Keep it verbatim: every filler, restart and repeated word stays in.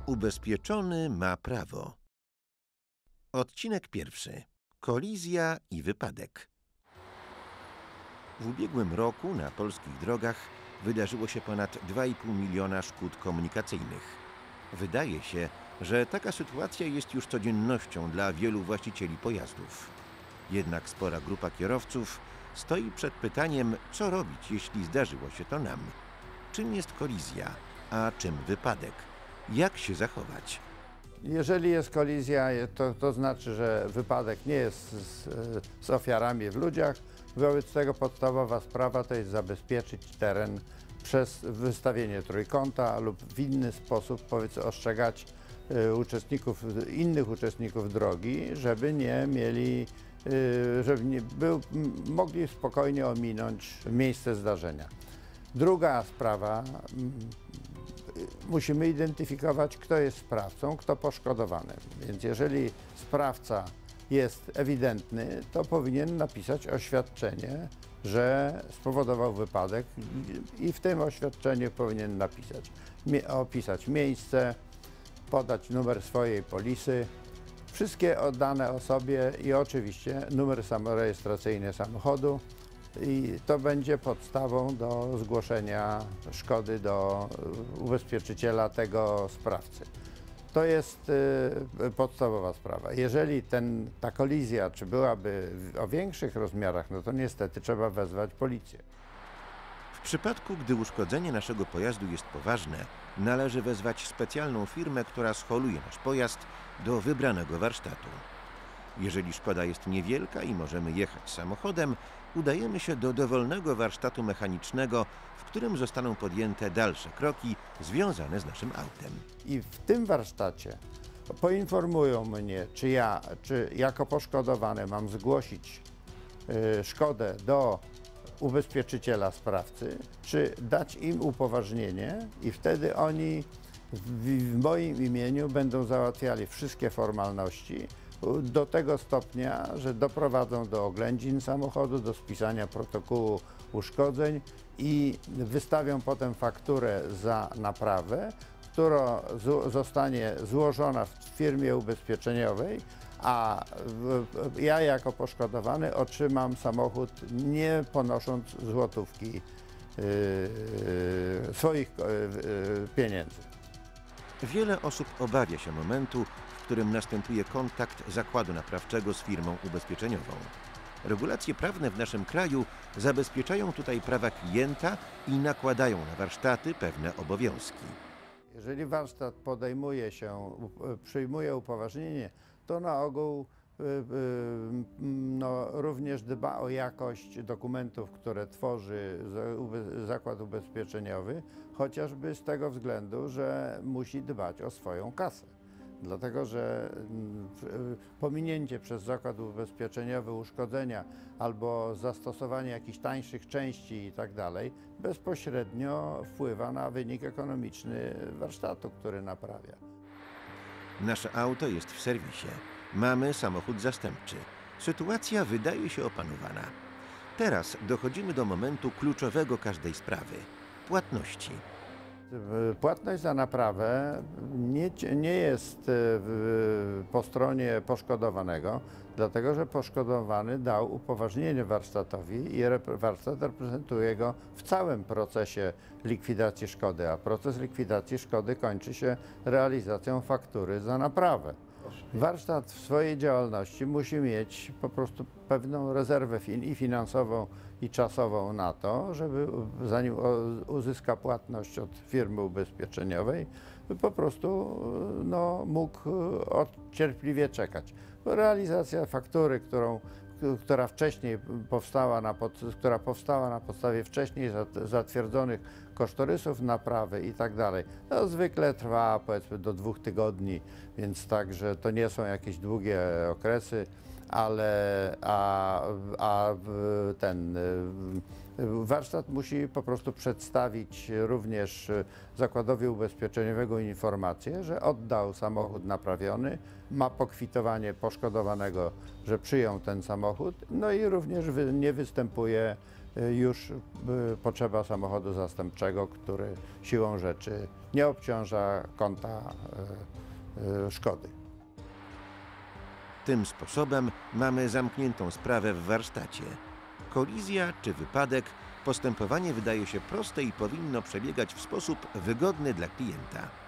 Ubezpieczony ma prawo. Odcinek pierwszy. Kolizja i wypadek. W ubiegłym roku na polskich drogach wydarzyło się ponad dwa i pół miliona szkód komunikacyjnych. Wydaje się, że taka sytuacja jest już codziennością dla wielu właścicieli pojazdów. Jednak spora grupa kierowców stoi przed pytaniem, co robić, jeśli zdarzyło się to nam. Czym jest kolizja, a czym wypadek? Jak się zachować? Jeżeli jest kolizja, to, to znaczy, że wypadek nie jest z, z ofiarami w ludziach. Wobec tego podstawowa sprawa to jest zabezpieczyć teren przez wystawienie trójkąta lub w inny sposób, powiedzmy, ostrzegać y, uczestników, innych uczestników drogi, żeby nie mieli, y, żeby nie był, mogli spokojnie ominąć miejsce zdarzenia. Druga sprawa, musimy identyfikować, kto jest sprawcą, kto poszkodowany. Więc jeżeli sprawca jest ewidentny, to powinien napisać oświadczenie, że spowodował wypadek i w tym oświadczeniu powinien napisać, opisać miejsce, podać numer swojej polisy, wszystkie dane o sobie i oczywiście numer samorejestracyjny samochodu. I to będzie podstawą do zgłoszenia szkody do ubezpieczyciela tego sprawcy. To jest y, podstawowa sprawa. Jeżeli ten, ta kolizja czy byłaby o większych rozmiarach, no to niestety trzeba wezwać policję. W przypadku, gdy uszkodzenie naszego pojazdu jest poważne, należy wezwać specjalną firmę, która scholuje nasz pojazd do wybranego warsztatu. Jeżeli szkoda jest niewielka i możemy jechać samochodem, udajemy się do dowolnego warsztatu mechanicznego, w którym zostaną podjęte dalsze kroki związane z naszym autem. I w tym warsztacie poinformują mnie, czy ja, czy jako poszkodowany mam zgłosić y, szkodę do ubezpieczyciela sprawcy, czy dać im upoważnienie i wtedy oni w, w moim imieniu będą załatwiali wszystkie formalności, do tego stopnia, że doprowadzą do oględzin samochodu, do spisania protokołu uszkodzeń i wystawią potem fakturę za naprawę, która zostanie złożona w firmie ubezpieczeniowej, a ja jako poszkodowany otrzymam samochód, nie ponosząc złotówki yy, swoich yy, pieniędzy. Wiele osób obawia się momentu, w którym następuje kontakt zakładu naprawczego z firmą ubezpieczeniową. Regulacje prawne w naszym kraju zabezpieczają tutaj prawa klienta i nakładają na warsztaty pewne obowiązki. Jeżeli warsztat podejmuje się, przyjmuje upoważnienie, to na ogół no, również dba o jakość dokumentów, które tworzy zakład ubezpieczeniowy, chociażby z tego względu, że musi dbać o swoją kasę. Dlatego, że pominięcie przez zakład ubezpieczeniowy uszkodzenia albo zastosowanie jakichś tańszych części i tak dalej bezpośrednio wpływa na wynik ekonomiczny warsztatu, który naprawia. Nasze auto jest w serwisie. Mamy samochód zastępczy. Sytuacja wydaje się opanowana. Teraz dochodzimy do momentu kluczowego każdej sprawy – płatności. Płatność za naprawę nie, nie jest po stronie poszkodowanego, dlatego że poszkodowany dał upoważnienie warsztatowi i warsztat reprezentuje go w całym procesie likwidacji szkody, a proces likwidacji szkody kończy się realizacją faktury za naprawę. Warsztat w swojej działalności musi mieć po prostu pewną rezerwę i finansową, i czasową na to, żeby zanim uzyska płatność od firmy ubezpieczeniowej, po prostu no, mógł cierpliwie czekać. Realizacja faktury, którą, która wcześniej powstała na, pod, która powstała na podstawie wcześniej zatwierdzonych kosztorysów naprawy i tak dalej, no, zwykle trwa powiedzmy do dwóch tygodni, więc także to nie są jakieś długie okresy, ale a, a ten warsztat musi po prostu przedstawić również zakładowi ubezpieczeniowego informację, że oddał samochód naprawiony, ma pokwitowanie poszkodowanego, że przyjął ten samochód, no i również nie występuje y, już y, potrzeba samochodu zastępczego, który siłą rzeczy nie obciąża konta y, y, szkody. Tym sposobem mamy zamkniętą sprawę w warsztacie. Kolizja czy wypadek, postępowanie wydaje się proste i powinno przebiegać w sposób wygodny dla klienta.